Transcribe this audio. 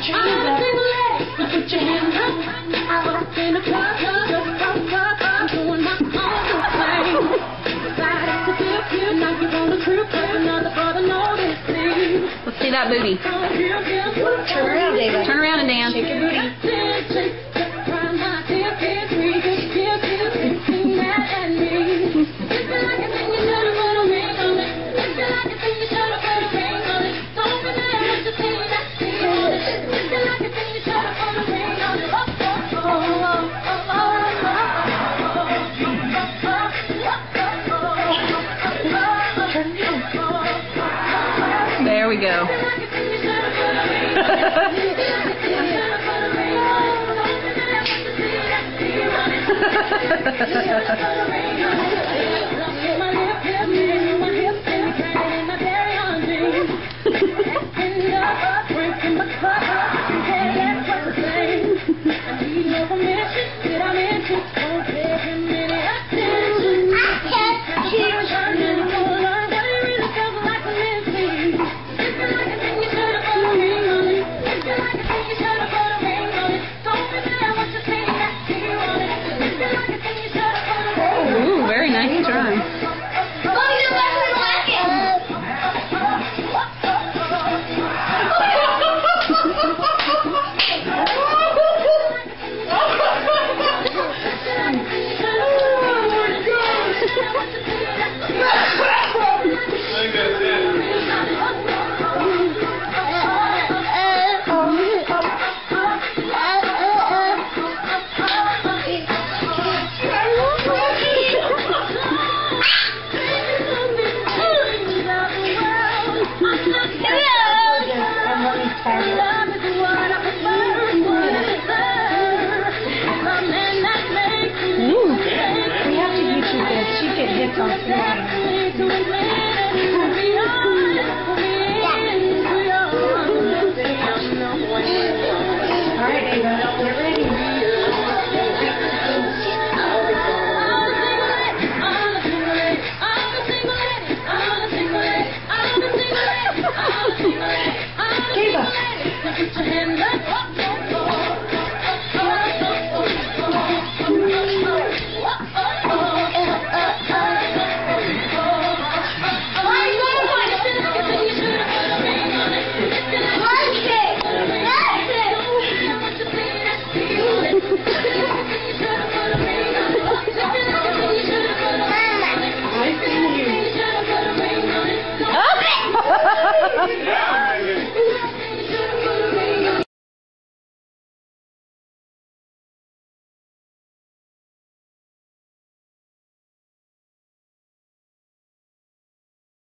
Put your hands up. I'm in the club. I'm doing my own thing. Decided to dip you. Now you're on the crew. Another brother know this thing. Let's see that booty. Turn around, David. Turn around and dance. Shake your booty. There we go. Ooh, very nice turn. I see you.